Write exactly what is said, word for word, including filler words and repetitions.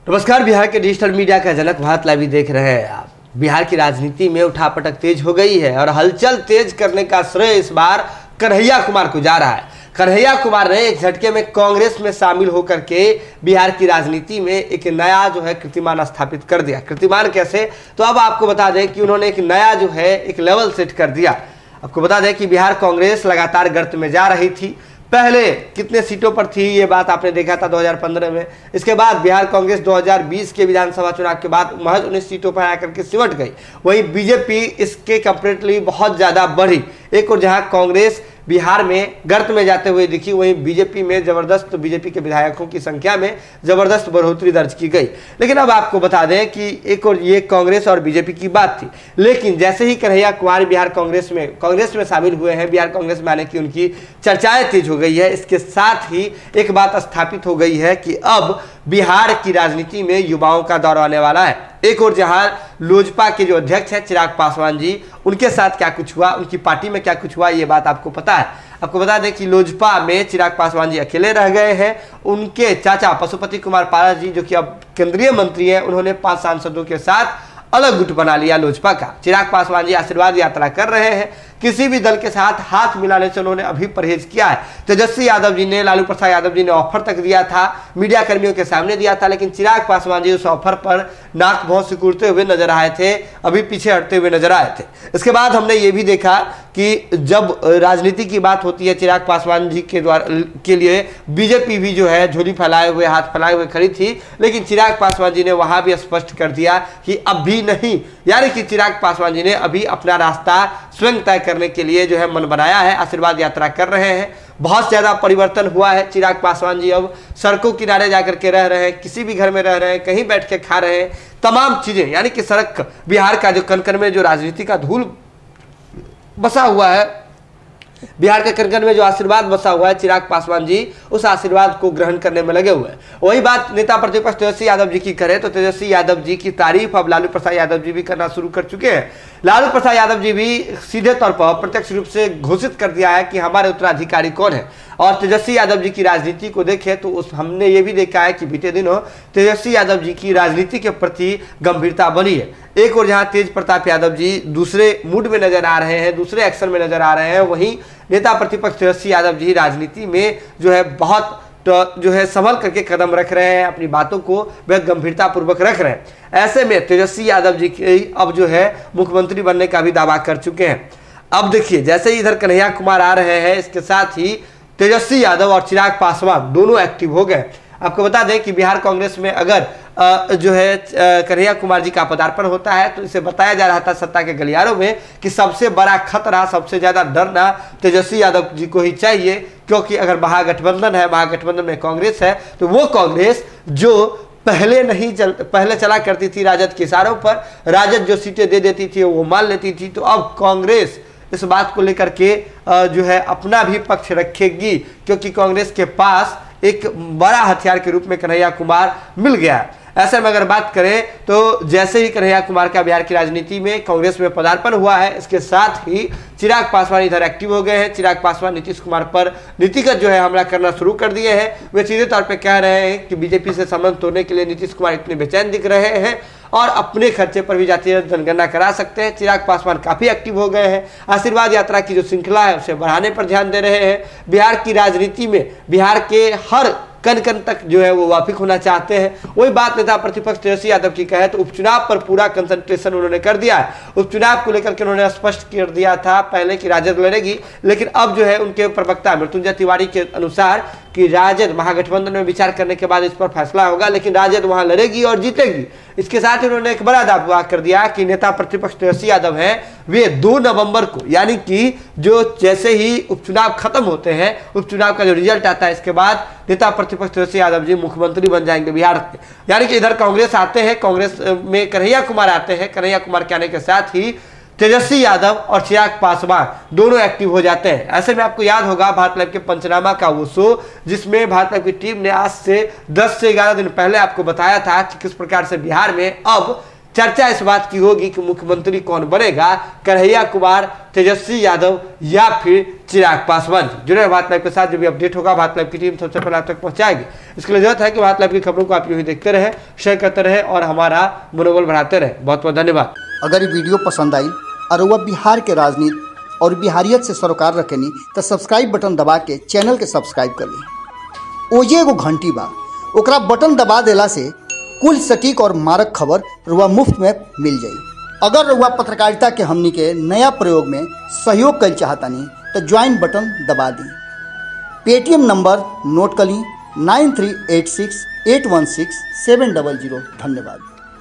नमस्कार, बिहार के digital media का जनक भारत लाइव देख रहे हैं आप। बिहार की राजनीति में उठापटक तेज हो गई है और हलचल तेज करने का श्रेय इस बार कन्हैया कुमार को जा रहा है। कन्हैया कुमार ने एक झटके में कांग्रेस में शामिल होकर के बिहार की राजनीति में एक नया जो है कीर्तिमान स्थापित कर दिया। कीर्तिमान कैसे, तो अब आपको बता दें कि उन्होंने एक नया जो है एक लेवल सेट कर दिया। आपको बता दें कि बिहार कांग्रेस लगातार गर्त में जा रही थी। पहले कितने सीटों पर थी ये बात आपने देखा था दो हज़ार पंद्रह में। इसके बाद बिहार कांग्रेस दो हज़ार बीस के विधानसभा चुनाव के बाद महज उन्नीस सीटों पर आकर के सिमट गई। वहीं बीजेपी इसके कंपेरेटिवली बहुत ज़्यादा बढ़ी। एक और जहां कांग्रेस बिहार में गर्त में जाते हुए दिखी, वहीं बीजेपी में जबरदस्त तो बीजेपी के विधायकों की संख्या में जबरदस्त बढ़ोतरी दर्ज की गई। लेकिन अब आपको बता दें कि एक और ये कांग्रेस और बीजेपी की बात थी, लेकिन जैसे ही कन्हैया कुमार बिहार कांग्रेस में कांग्रेस में शामिल हुए हैं, बिहार कांग्रेस में आने की उनकी चर्चाएं तेज हो गई है। इसके साथ ही एक बात स्थापित हो गई है कि अब बिहार की राजनीति में युवाओं का दौर आने वाला है। एक और जहां लोजपा के जो अध्यक्ष हैं चिराग पासवान जी, उनके साथ क्या कुछ हुआ, उनकी पार्टी में क्या कुछ हुआ, ये बात आपको पता है। आपको बता दें कि लोजपा में चिराग पासवान जी अकेले रह गए हैं। उनके चाचा पशुपति कुमार पारस जी, जो कि अब केंद्रीय मंत्री हैं, उन्होंने पांच सांसदों के साथ अलग गुट बना लिया लोजपा का। चिराग पासवान जी आशीर्वाद यात्रा कर रहे हैं। किसी भी दल के साथ हाथ मिलाने से उन्होंने अभी परहेज किया है। तेजस्वी यादव जी ने, लालू प्रसाद यादव जी ने ऑफर तक दिया था, मीडिया कर्मियों के सामने दिया था, लेकिन चिराग पासवान जी उस ऑफर पर नाक बहुत सिकुड़ते हुए नजर आए थे, अभी पीछे हटते हुए नजर आए थे। इसके बाद हमने ये भी देखा कि जब राजनीति की बात होती है, चिराग पासवान जी के द्वारा के लिए बीजेपी भी जो है झोली फैलाए हुए, हाथ फैलाए हुए खड़ी थी, लेकिन चिराग पासवान जी ने वहां भी स्पष्ट कर दिया कि अभी नहीं, यानी कि चिराग पासवान जी ने अभी अपना रास्ता स्वयं तय करने के लिए जो है मन बनाया है, आशीर्वाद यात्रा कर रहे हैं। बहुत ज्यादा परिवर्तन हुआ है। चिराग पासवान जी अब सड़कों किनारे जाकर के रह रहे हैं, किसी भी घर में रह रहे हैं, कहीं बैठ के खा रहे हैं, तमाम चीजें, यानी कि सड़क बिहार का जो कण-कण में जो राजनीति का धूल बसा हुआ है, बिहार के कण-कण में जो आशीर्वाद बसा हुआ है, चिराग पासवान जी उस आशीर्वाद को ग्रहण करने में लगे हुए हैं। वही बात नेता प्रतिपक्ष तेजस्वी यादव जी की करें तो तेजस्वी यादव जी की तारीफ अब लालू प्रसाद यादव जी भी करना शुरू कर चुके हैं। लालू प्रसाद यादव जी भी सीधे तौर पर प्रत्यक्ष रूप से घोषित कर दिया है कि हमारे उत्तराधिकारी कौन है। और तेजस्वी यादव जी की राजनीति को देखें तो उस हमने ये भी देखा है कि बीते दिनों तेजस्वी यादव जी की राजनीति के प्रति गंभीरता बनी है। एक और जहां तेज प्रताप यादव जी दूसरे मूड में नजर आ रहे हैं, दूसरे एक्शन में नजर आ रहे हैं, वहीं नेता प्रतिपक्ष तेजस्वी यादव जी राजनीति में जो है बहुत तो जो है संभल करके कदम रख रहे हैं, अपनी बातों को वह गंभीरता पूर्वक रख रहे हैं। ऐसे में तेजस्वी यादव जी की अब जो है मुख्यमंत्री बनने का भी दावा कर चुके हैं। अब देखिए, जैसे ही इधर कन्हैया कुमार आ रहे हैं, इसके साथ ही तेजस्वी यादव और चिराग पासवान दोनों एक्टिव हो गए। आपको बता दें कि बिहार कांग्रेस में अगर जो है कन्हैया कुमार जी का पदार्पण होता है तो इसे बताया जा रहा था सत्ता के गलियारों में कि सबसे बड़ा खतरा, सबसे ज्यादा डरना तेजस्वी यादव जी को ही चाहिए, क्योंकि अगर महागठबंधन है, महागठबंधन में कांग्रेस है, तो वो कांग्रेस जो पहले नहीं चल पहले चला करती थी राजद के इशारों पर, राजद जो सीटें दे देती थी वो मान लेती थी, तो अब कांग्रेस इस बात को लेकर के जो है अपना भी पक्ष रखेगी, क्योंकि कांग्रेस के पास एक बड़ा हथियार के रूप में कन्हैया कुमार मिल गया है। ऐसे में अगर बात करें तो जैसे ही कन्हैया कुमार का बिहार की राजनीति में कांग्रेस में पदार्पण हुआ है, इसके साथ ही चिराग पासवान इधर एक्टिव हो गए हैं। चिराग पासवान नीतीश कुमार पर नीतिगत जो है हमला करना शुरू कर दिए हैं। वे सीधे तौर पे कह रहे हैं कि बीजेपी से संबंध तोड़ने के लिए नीतीश कुमार इतने बेचैन दिख रहे हैं और अपने खर्चे पर भी जातीय जनगणना करा सकते हैं। चिराग पासवान काफी एक्टिव हो गए हैं। आशीर्वाद यात्रा की जो श्रृंखला है उसे बढ़ाने पर ध्यान दे रहे हैं। बिहार की राजनीति में बिहार के हर कन कन तक जो है वो वाफिक होना चाहते हैं। वही बात नेता प्रतिपक्ष तेजस्वी यादव की कहे तो उपचुनाव पर पूरा कंसंट्रेशन उन्होंने कर दिया है। उपचुनाव को लेकर के उन्होंने स्पष्ट कर दिया था पहले कि राजद लड़ेगी, लेकिन अब जो है उनके प्रवक्ता मृत्युंजय तिवारी के अनुसार कि राजद महागठबंधन में विचार करने के बाद इस पर फैसला होगा, लेकिन राजद वहां लड़ेगी और जीतेगी। इसके साथ ही उन्होंने एक बड़ा दावा कर दिया कि नेता प्रतिपक्ष तेजस्वी यादव हैं, वे दो नवंबर को, यानी कि जो जैसे ही उपचुनाव खत्म होते हैं, उपचुनाव का जो रिजल्ट आता है, इसके बाद नेता प्रतिपक्ष तेजस्वी यादव जी मुख्यमंत्री बन जाएंगे बिहार के। यानी कि इधर कांग्रेस आते हैं, कांग्रेस में कन्हैया कुमार आते हैं, कन्हैया कुमार के आने के साथ ही तेजस्वी यादव और चिराग पासवान दोनों एक्टिव हो जाते हैं। ऐसे में आपको याद होगा भारत लाइव के पंचनामा का वो शो, जिसमें भारत लाइव की टीम ने आज से दस से ग्यारह दिन पहले आपको बताया था कि किस प्रकार से बिहार में अब चर्चा इस बात की होगी कि मुख्यमंत्री कौन बनेगा, कन्हैया कुमार, तेजस्वी यादव या फिर चिराग पासवान। जुड़े भारत लाइव के साथ जो भी अपडेट होगा भारत लाइव की टीम सबसे पहले आप तक पहुंचाएगी। इसके लिए जरूरत है कि भारत लाइव की खबरों को आप यूं ही देखते रहे, शेयर करते रहे और हमारा मनोबल बढ़ाते रहे। बहुत बहुत धन्यवाद। अगर ये वीडियो पसंद आई और वह बिहार के राजनीति और बिहारियत से सरोकार रखेनी तो सब्सक्राइब बटन दबा के चैनल के सब्सक्राइब कर ली। ओजे एगो घंटी बा, ओकरा बटन दबा देला से कुल सटीक और मारक खबर रुआ मुफ्त में मिल जाई। अगर रुआ पत्रकारिता के हमनी के नया प्रयोग में सहयोग कर चाहतानी तो ज्वाइन बटन दबा दी। पेटीएम नंबर नोट कर ली nine three eight six eight one six seven double zero. धन्यवाद।